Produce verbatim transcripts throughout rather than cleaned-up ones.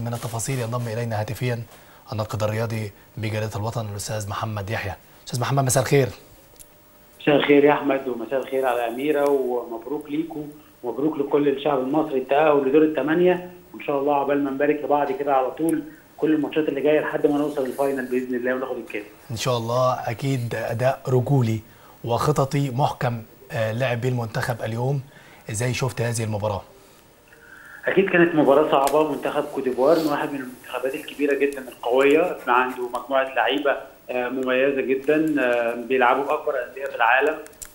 من التفاصيل ينضم الينا هاتفيا الناقد الرياضي بجريدة الوطن الاستاذ محمد يحيى. استاذ محمد مساء الخير. مساء الخير يا احمد، ومساء الخير على اميره، ومبروك ليكم ومبروك لكل الشعب المصري التاهل لدور الثمانيه، وان شاء الله عقبال ما نبارك لبعض كده على طول كل الماتشات اللي جايه لحد ما نوصل للفاينل باذن الله وناخد الكاس ان شاء الله. اكيد اداء رجولي وخططي محكم لعب بيه المنتخب اليوم، ازاي شفت هذه المباراه؟ اكيد كانت مباراه صعبه. منتخب كوت ديفوار واحد من المنتخبات الكبيره جدا القويه، عنده مجموعه لعيبه مميزه جدا بيلعبوا باكبر انديه في العالم.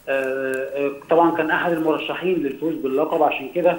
طبعا كان احد المرشحين للفوز باللقب، عشان كده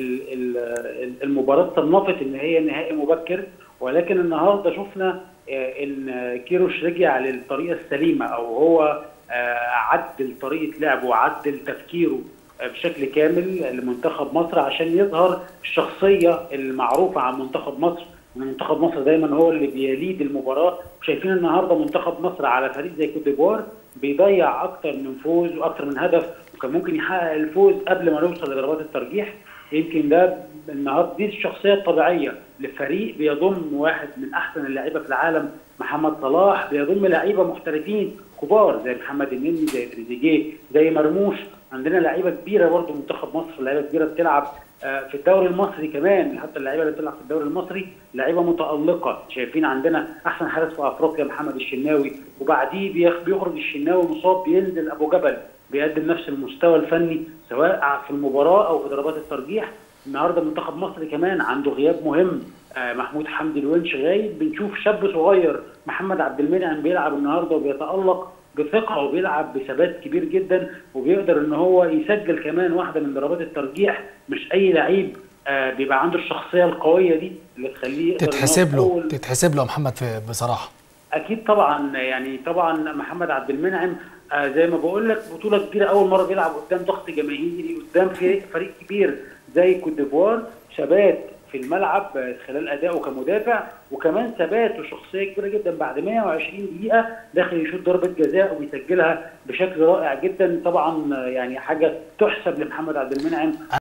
المباراه صنفت ان هي نهائي مبكر، ولكن النهارده شفنا ان كيروش رجع للطريقه السليمه، او هو عدل طريقه لعبه وعدل تفكيره بشكل كامل لمنتخب مصر عشان يظهر الشخصيه المعروفه عن منتخب مصر. منتخب مصر دايما هو اللي بيليد المباراه، وشايفين النهارده منتخب مصر على فريق زي كوت ديفوار بيضيع اكتر من فوز واكتر من هدف، وكان ممكن يحقق الفوز قبل ما نوصل لضربات الترجيح. يمكن ده النهارده دي الشخصيه الطبيعيه لفريق بيضم واحد من احسن اللعيبه في العالم محمد صلاح، بيضم لعيبه محترفين كبار زي محمد النني، زي تريزيجيه، زي مرموش. عندنا لعيبه كبيره برضه منتخب مصر، لعيبه كبيره بتلعب في الدوري المصري كمان، حتى اللعيبه اللي بتلعب في الدوري المصري لعيبه متالقه. شايفين عندنا احسن حارس في افريقيا محمد الشناوي، وبعديه بيخرج الشناوي مصاب بينزل ابو جبل بيقدم نفس المستوى الفني سواء في المباراه او في ضربات الترجيح. النهارده منتخب مصر كمان عنده غياب مهم، محمود حمدي الونش غايب، بنشوف شاب صغير محمد عبد المنعم بيلعب النهارده وبيتالق بثقه وبيلعب بثبات كبير جدا، وبيقدر ان هو يسجل كمان واحده من ضربات الترجيح. مش اي لعيب بيبقى عنده الشخصيه القويه دي اللي تخليه تتحسب له تتحسب له محمد في بصراحه. اكيد طبعا، يعني طبعا محمد عبد المنعم زي ما بقول لك بطوله كبيره، اول مره بيلعب قدام ضغط جماهيري، قدام فريق فريق كبير زي كوت ديفوار، ثبات في الملعب خلال ادائه كمدافع، وكمان ثبات وشخصيه كبيره جدا بعد مئة وعشرين دقيقه داخل يشوط ضربه جزاء وبيسجلها بشكل رائع جدا. طبعا يعني حاجه تحسب لمحمد عبد المنعم.